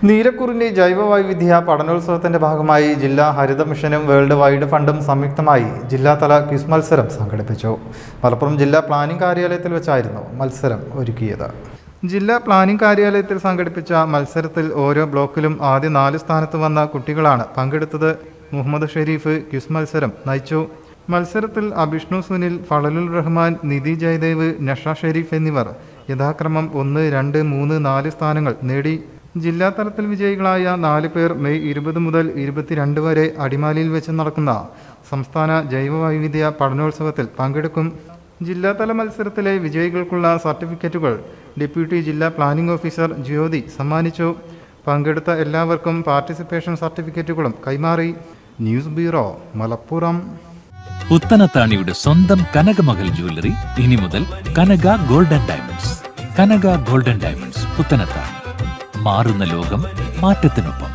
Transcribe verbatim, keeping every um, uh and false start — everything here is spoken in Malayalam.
നീലക്കുറിഞ്ഞി ജൈവവൈവിധ്യ പഠനോത്സവത്തിന്റെ ഭാഗമായി ജില്ലാ ഹരിത മിഷനും വേൾഡ് വൈഡ് ഫണ്ടും സംയുക്തമായി ജില്ലാതല ക്വിസ് മത്സരം സംഘടിപ്പിച്ചു. മലപ്പുറം ജില്ലാ പ്ലാനിംഗ് കാര്യാലയത്തിൽ വെച്ചായിരുന്നു മത്സരം ഒരുക്കിയത്. ജില്ലാ പ്ലാനിംഗ് കാര്യാലയത്തിൽ സംഘടിപ്പിച്ച മത്സരത്തിൽ ഓരോ ബ്ലോക്കിലും ആദ്യ നാല് സ്ഥാനത്ത് വന്ന കുട്ടികളാണ് പങ്കെടുത്തത്. മുഹമ്മദ് ഷെരീഫ് ക്വിസ് മത്സരം നയിച്ചു. മത്സരത്തിൽ അഭിഷ്ണു സുനിൽ, ഫളലുൽ റഹ്മാൻ, നിധി ജയദേവ്, നഷ ഷെരീഫ് എന്നിവർ യഥാക്രമം ഒന്ന്, രണ്ട്, മൂന്ന്, നാല് സ്ഥാനങ്ങൾ നേടി. ജില്ലാതലത്തിൽ വിജയികളായ നാല് പേർ മെയ് ഇരുപത് മുതൽ ഇരുപത്തിരണ്ട് വരെ അടിമാലിയിൽ വെച്ച് നടക്കുന്ന സംസ്ഥാന ജൈവവൈവിധ്യ പഠനോത്സവത്തിൽ പങ്കെടുക്കും. ജില്ലാതല മത്സരത്തിലെ വിജയികൾക്കുള്ള സർട്ടിഫിക്കറ്റുകൾ ഡെപ്യൂട്ടി ജില്ലാ പ്ലാനിംഗ് ഓഫീസർ ജ്യോതി സമ്മാനിച്ചു. പങ്കെടുത്ത എല്ലാവർക്കും പാർട്ടിസിപ്പേഷൻ സർട്ടിഫിക്കറ്റുകളും കൈമാറി. News bureau, Malappuram. പുത്തനത്താണിയുടെ സ്വന്തം കനകമകൽ ജ്വല്ലറി ഇനി മുതൽ Kanaka golden diamonds. Kanaka golden diamonds, Puthanathani. മാറുന്ന ലോകം, മാറ്റത്തിനൊപ്പം.